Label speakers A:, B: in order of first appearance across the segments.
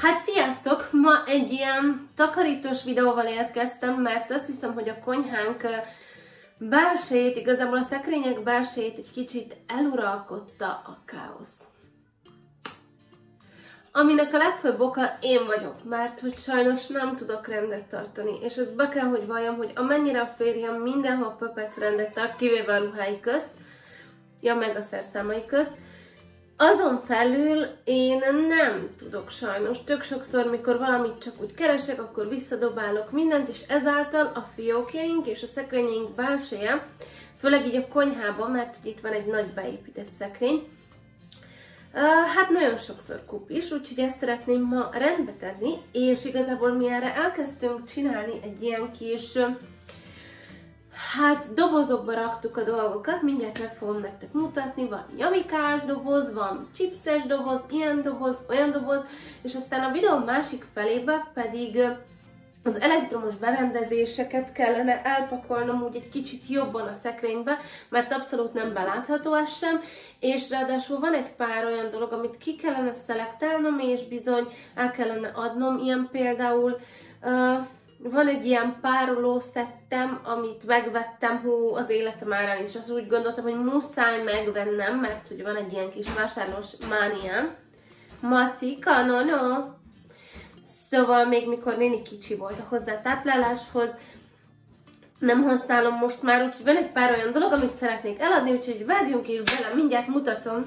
A: Hát sziasztok! Ma egy ilyen takarítós videóval érkeztem, mert azt hiszem, hogy a konyhánk belsejét, igazából a szekrények belsejét egy kicsit eluralkodta a káosz. Aminek a legfőbb oka én vagyok, mert hogy sajnos nem tudok rendet tartani, és ezt be kell, hogy valljam, hogy amennyire a férjem mindenhol pöpec rendet tart, kivéve a ruhái közt, ja meg a szerszámai közt, azon felül én nem tudok sajnos. Tök sokszor, mikor valamit csak úgy keresek, akkor visszadobálok mindent, és ezáltal a fiókjaink és a szekrényeink belseje, főleg így a konyhában, mert itt van egy nagy beépített szekrény, hát nagyon sokszor kupis, úgyhogy ezt szeretném ma rendbe tenni, és igazából mi erre elkezdtünk csinálni egy ilyen kis, hát dobozokba raktuk a dolgokat, mindjárt meg fogom nektek mutatni, van nyamikás doboz, van chipses doboz, ilyen doboz, olyan doboz, és aztán a videó másik felébe pedig az elektromos berendezéseket kellene elpakolnom úgy egy kicsit jobban a szekrénybe, mert abszolút nem belátható ez sem, és ráadásul van egy pár olyan dolog, amit ki kellene szelektálnom, és bizony el kellene adnom, ilyen például van egy ilyen pároló szettem, amit megvettem az életem árán, és azt úgy gondoltam, hogy muszáj megvennem, mert hogy van egy ilyen kis vásárlós mániám. Macika, no. Szóval még mikor néni kicsi volt a hozzátápláláshoz, nem használom most már, úgyhogy van egy pár olyan dolog, amit szeretnék eladni, úgyhogy vágjunk is bele, mindjárt mutatom.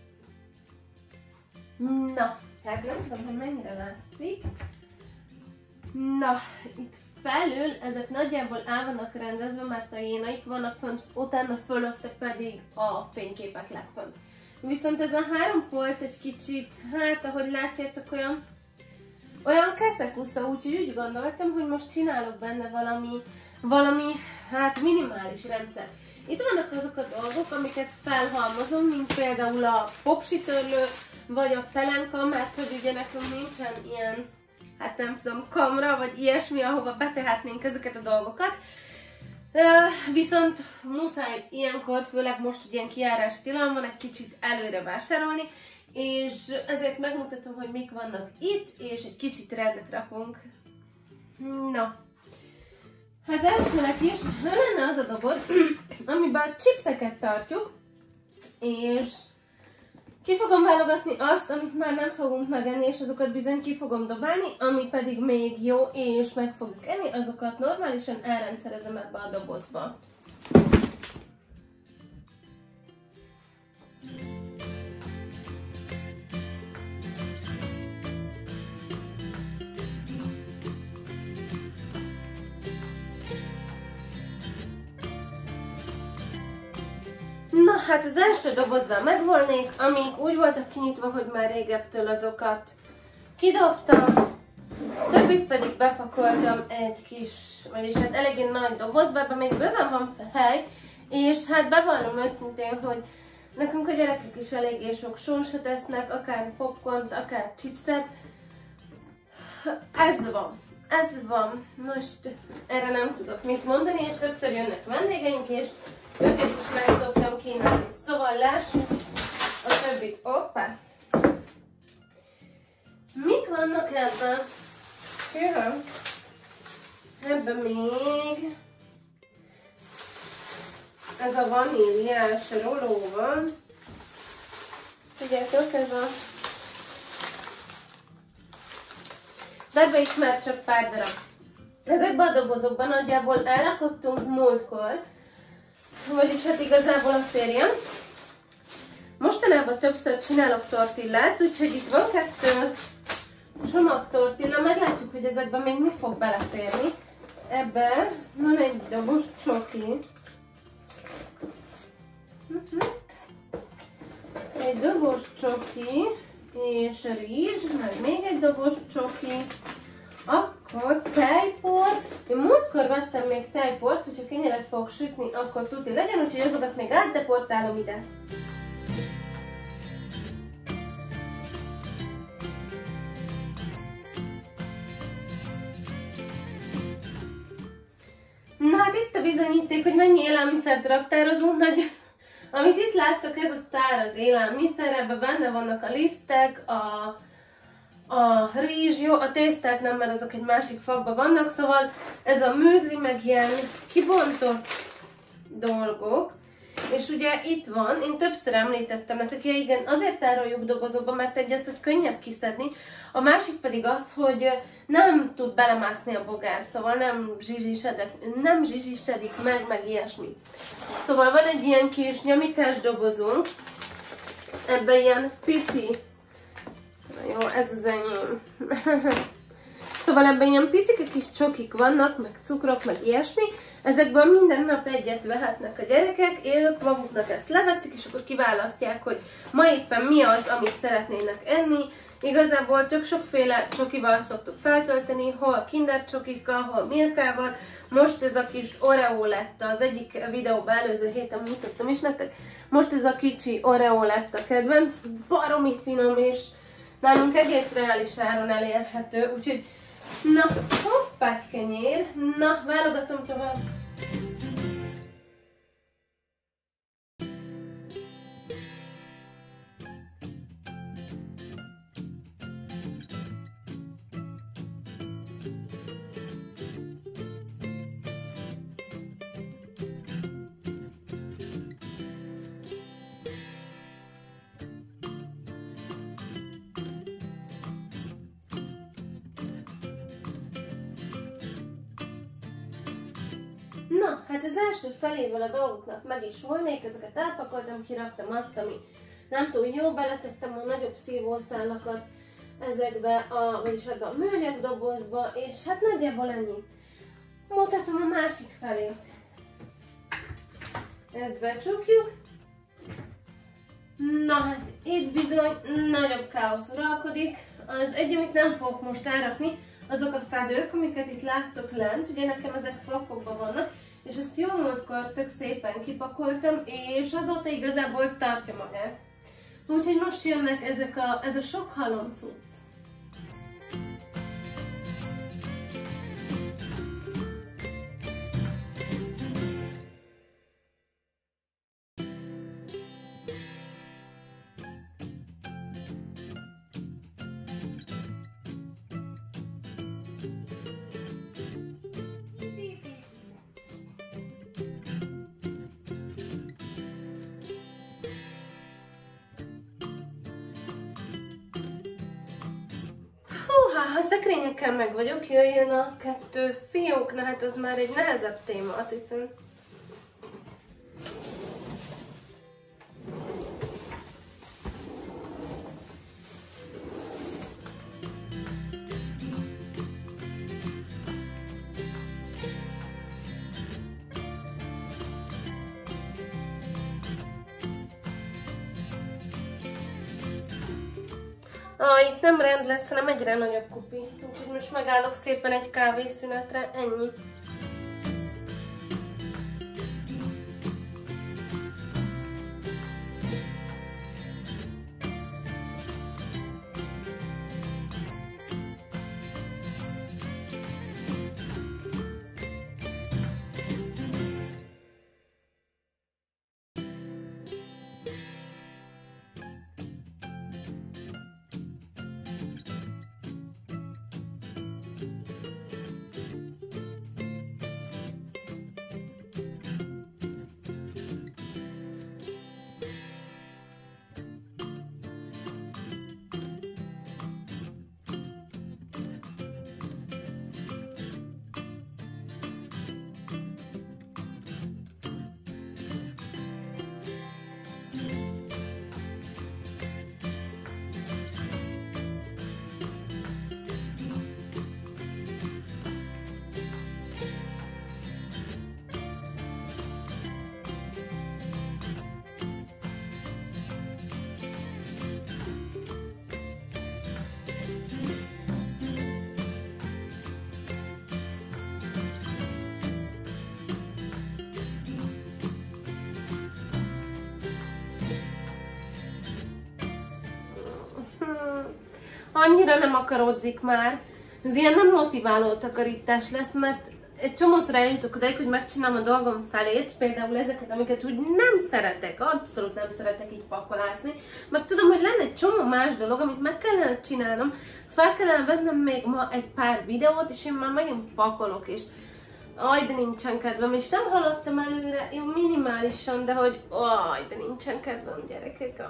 A: Na, hát nem tudom, hogy mennyire látszik. Na, itt felül ezek nagyjából el vannak rendezve, mert a jénaik vannak fönt, utána fölötte pedig a fényképek legfönt. Viszont ez a három polc egy kicsit, hát ahogy látjátok, olyan keszekusza, úgyhogy úgy gondoltam, hogy most csinálok benne valami hát minimális rendszer. Itt vannak azok a dolgok, amiket felhalmozom, mint például a popsitörlő, vagy a pelenka, mert hogy ugye nekem nincsen ilyen, hát nem tudom, kamra, vagy ilyesmi, ahova betehetnénk ezeket a dolgokat. Viszont muszáj ilyenkor, főleg most, hogy ilyen kijárási tilalom van, egy kicsit előre vásárolni, és ezért megmutatom, hogy mik vannak itt, és egy kicsit rendet rakunk. Na, hát elsőnek is lenne az a doboz, amiben a chipseket tartjuk, és ki fogom válogatni azt, amit már nem fogunk megenni, és azokat bizony ki fogom dobálni, ami pedig még jó, és meg fogjuk enni, azokat normálisan elrendszerezem ebbe a dobozba. Na hát az első dobozzal megvolnék, amik úgy voltak kinyitva, hogy már régebtől azokat kidobtam, többit pedig bepakoltam egy kis, vagyis hát eléggé nagy dobozba, ebben még bőven van hely, és hát bevallom őszintén, hogy nekünk a gyerekek is eléggé sok sósat esznek, akár popcornt, akár chipset. Ez van. Most erre nem tudok mit mondani, és többször jönnek vendégeink, és őket is meg szoktam kínálni. Szóval lássuk a többit. Hoppá! Mik vannak ebben? Hűha! Ebben még ez a vaníliás roló van. Tudjátok, ez a... De ebbe is már csak pár darab. Ezekben a dobozokban nagyjából elrakottunk múltkor, vagyis hát igazából a férjem. Mostanában többször csinálok tortillát, úgyhogy itt van 2 csomag tortilla, meglátjuk, hogy ezekben még mi fog beleférni. Ebben van egy doboz csoki. Egy doboz csoki és rizs, meg még egy doboz csoki. Akkor tejpor. Én múltkor vettem még tejport, hogyha kenyeret fogok sütni, akkor tuti legyen, úgyhogy azokat még átdeportálom ide. Na hát itt a bizonyíték, hogy mennyi élelmiszert raktározunk, nagy. Amit itt láttok, ez a száraz élelmiszer, ebben benne vannak a lisztek, a rizs, jó, a tészták nem, mert azok egy másik fakban vannak, szóval ez a műzli, meg ilyen kibontott dolgok. És ugye itt van, én többször említettem nektek, ja igen, azért tároljuk dobozokba, mert egyrészt, hogy könnyebb kiszedni, a másik pedig az, hogy nem tud belemászni a bogár, szóval nem zsizsisedik meg ilyesmi. Szóval van egy ilyen kis nyamikás dobozunk, ebben ilyen pici, na jó, ez az enyém. Szóval ebben ilyen picike kis csokik vannak, meg cukrok, meg ilyesmi. Ezekből minden nap egyet vehetnek a gyerekek, ők maguknak ezt leveszik, és akkor kiválasztják, hogy ma éppen mi az, amit szeretnének enni. Igazából tök sokféle csokival szoktuk feltölteni, hol Kinder csokikkal, hol Milkával. Most ez a kis Oreo lett, az egyik videóban előző héten mutattam is nektek. Most ez a kicsi Oreo lett a kedvenc, baromi finom, és nálunk egész reális áron elérhető, úgyhogy na, hoppágy kenyér, na, válogatom tovább. Na, hát az első felével a dolgoknak meg is volnék, ezeket elpakoltam, kiraktam azt, ami nem túl jó, beletettem a nagyobb szívószálakat ezekbe vagyis ebbe a műanyag dobozba, és hát nagyjából ennyi. Mutatom a másik felét. Ezt becsukjuk. Na hát itt bizony nagyobb káosz uralkodik. Az egy, amit nem fogok most elrakni, azok a fedők, amiket itt láttok lent, ugye nekem ezek fakokban vannak, és ezt jó múltkor tök szépen kipakoltam, és azóta igazából tartja magát. Úgyhogy most jönnek ez a sok halom cucc. Ha szekrényekkel meg vagyok, jöjjön a 2 fiók, na hát az már egy nehezebb téma, azt hiszem. Itt nem rend lesz, hanem egyre nagyobb kupi. Úgyhogy most megállok szépen egy kávészünetre, ennyi. Annyira nem akaródzik már. Ez ilyen nem motiváló takarítás lesz, mert egy csomószor eljutok odaig, hogy megcsinálom a dolgom felét, például ezeket, amiket úgy nem szeretek, abszolút nem szeretek így pakolászni, meg tudom, hogy lenne egy csomó más dolog, amit meg kellene csinálnom, Fel kellene vennem még ma egy pár videót, és én már megint pakolok, és de nincsen kedvem, és nem haladtam előre, jó, minimálisan, de hogy de nincsen kedvem, gyerekek.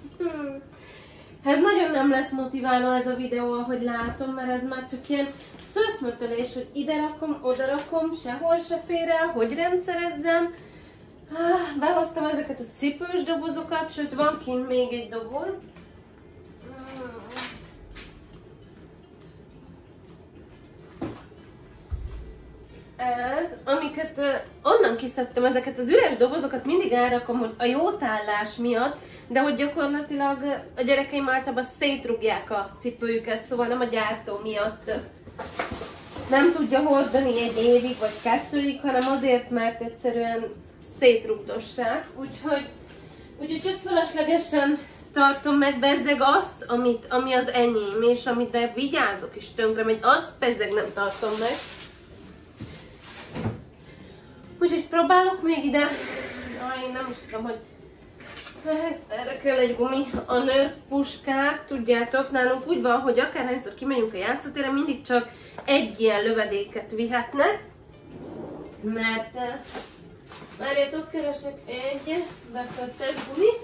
A: Ez nagyon nem lesz motiváló ez a videó, ahogy látom, mert ez már csak ilyen szöszmötölés, hogy ide rakom, oda rakom, sehol se fér el, hogy rendszerezzem. Behoztam ezeket a cipős dobozokat, sőt van kint még egy doboz. Ez, amiket onnan kiszedtem, ezeket az üres dobozokat mindig elrakom, hogy a jótállás miatt, de hogy gyakorlatilag a gyerekeim általában szétrugják a cipőjüket, szóval nem a gyártó miatt nem tudja hordani egy évig vagy 2-ig, hanem azért, mert egyszerűen szétrugdossák. Úgyhogy csak fölöslegesen tartom meg bezzeg azt, ami az enyém, és amire vigyázok és tönkre megy, azt bezzeg nem tartom meg. Úgyhogy próbálok még ide, én nem is tudom, hogy erre kell egy gumi, a Nerf puskák, tudjátok, nálunk úgy van, hogy akárhányszor kimegyünk a játszótérre, mindig csak egy ilyen lövedéket vihetnek, mert várjátok, keresek egy beköttes gumit.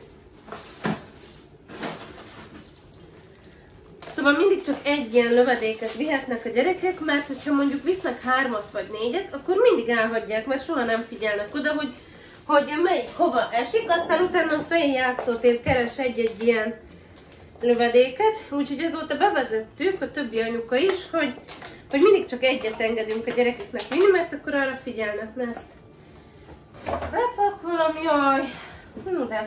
A: Szóval mindig csak egy ilyen lövedéket vihetnek a gyerekek, mert hogyha mondjuk visznek 3-at vagy 4-et, akkor mindig elhagyják, mert soha nem figyelnek oda, hogy melyik hova esik, aztán utána a fején játszótér keres egy-egy ilyen lövedéket, úgyhogy azóta bevezettük, a többi anyuka is, hogy mindig csak egyet engedünk a gyerekeknek vinni, mert akkor arra figyelnek, ne ezt bepakolom, jaj, de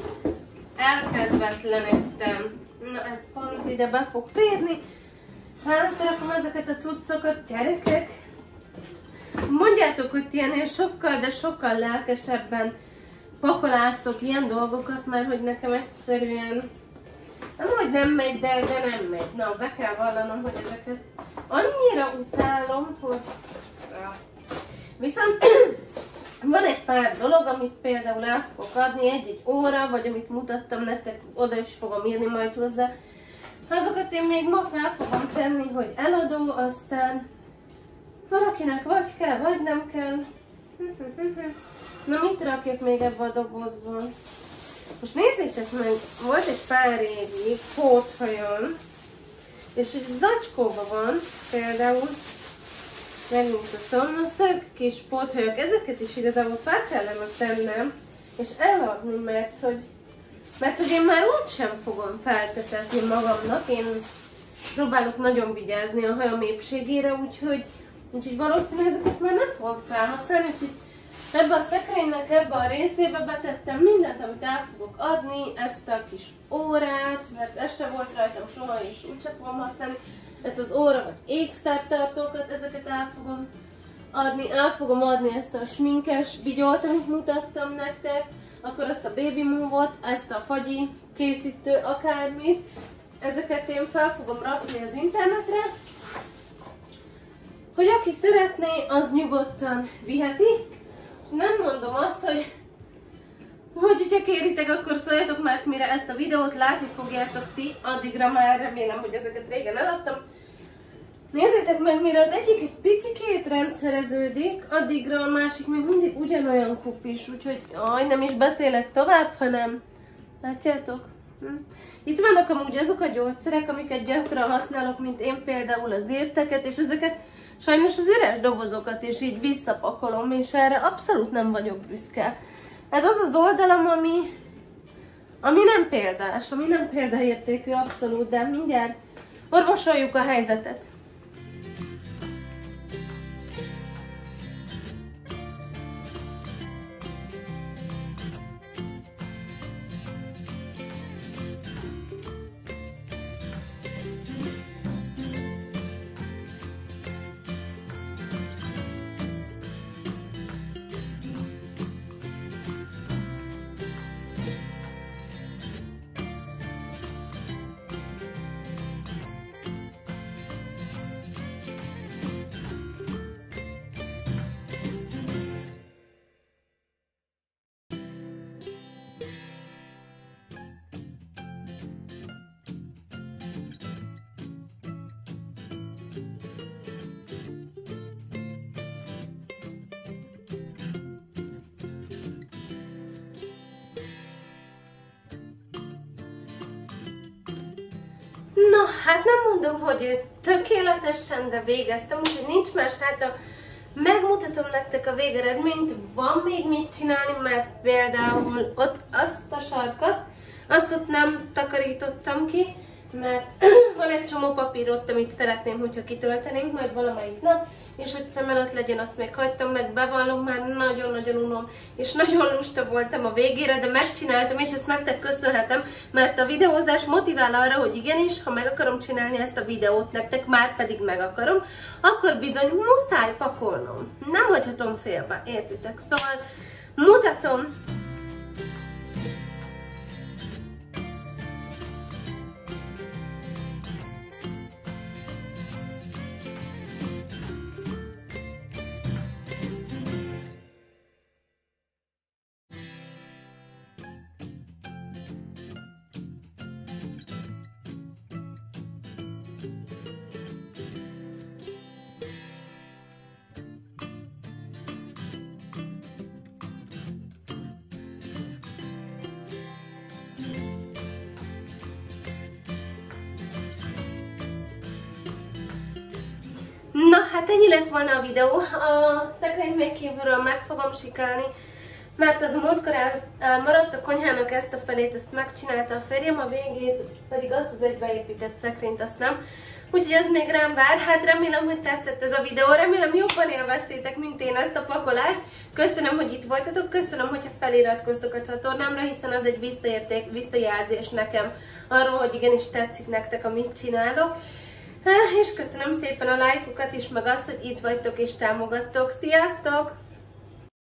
A: elkedvetlenedtem. Na, ez pont ide be fog férni. Hátrakom ezeket a cuccokat, gyerekek. Mondjátok, hogy ti ennél sokkal, de sokkal lelkesebben pakoláztok ilyen dolgokat, mert hogy nekem egyszerűen nem, hogy nem megy, de nem megy. Na, be kell vallanom, hogy ezeket annyira utálom, hogy... Viszont van egy pár dolog, amit például el fogok adni, egy-egy óra, vagy amit mutattam nektek, oda is fogom írni majd hozzá. Azokat én még ma fel fogom tenni, hogy eladó, aztán valakinek vagy kell, vagy nem kell. Na, mit rakjak még ebbe a dobozban? Most nézzétek meg, volt egy pár régi póthajam, és egy zacskóban van például, megmutatom, a szög kis póthajak, ezeket is igazából fel kellene tennem, és eladni, mert hogy én már úgysem fogom feltetetni magamnak, én próbálok nagyon vigyázni a hajam épségére, úgyhogy valószínűleg ezeket már nem fogom felhasználni, úgyhogy ebbe a szekrénynek, ebbe a részébe betettem mindent, amit el fogok adni, ezt a kis órát, mert ez se volt rajtam soha, és úgyse fogom használni, ezt az óra vagy ékszertartókat, ezeket el fogom adni ezt a sminkes vigyolt, amit mutattam nektek, akkor azt a Baby Move-ot, ezt a fagyi készítő, akármit, ezeket én fel fogom rakni az internetre, hogy aki szeretné, az nyugodtan viheti, és nem mondom azt, hogy hogyha kéritek, akkor szóljatok, mert mire ezt a videót látni fogjátok ti, addigra már remélem, hogy ezeket régen eladtam. Nézzétek meg, mire az egyik egy picikét rendszereződik, addigra a másik még mindig ugyanolyan kupis, úgyhogy nem is beszélek tovább, hanem látjátok? Itt vannak amúgy azok a gyógyszerek, amiket gyakran használok, mint én például az érteket, és ezeket sajnos az üres dobozokat is így visszapakolom, és erre abszolút nem vagyok büszke. Ez az az oldalam, ami nem példás, ami nem példaértékű abszolút, de mindjárt orvosoljuk a helyzetet. Na, hát nem mondom, hogy tökéletesen, de végeztem, úgyhogy nincs más hátra. Megmutatom nektek a végeredményt, van még mit csinálni, mert például ott azt a sarkat, azt ott nem takarítottam ki, mert van egy csomó papír ott, amit szeretném, hogyha kitöltenénk majd valamelyik nap, és hogy szem előtt legyen, azt még hagytam, meg bevallom, már nagyon-nagyon unom, és nagyon lusta voltam a végére, de megcsináltam, és ezt nektek köszönhetem, mert a videózás motivál arra, hogy igenis, ha meg akarom csinálni ezt a videót nektek, már pedig meg akarom, akkor bizony muszáj pakolnom. Nem hagyhatom félbe, értitek? Szóval mutatom. Na, hát ennyi lett volna a videó. A szekrényt még kívülről meg fogom sikálni, mert az múltkor elmaradt a konyhának ezt a felét, ezt megcsinálta a férjem, a végét pedig azt az egy beépített szekrényt, azt nem. Úgyhogy ez még rám vár. Hát remélem, hogy tetszett ez a videó, remélem jobban élveztétek, mint én ezt a pakolást. Köszönöm, hogy itt voltatok, köszönöm, hogyha feliratkoztok a csatornámra, hiszen az egy visszajelzés nekem arról, hogy igenis tetszik nektek, amit csinálok. És köszönöm szépen a lájkokat is, meg azt, hogy itt vagytok és támogattok. Sziasztok!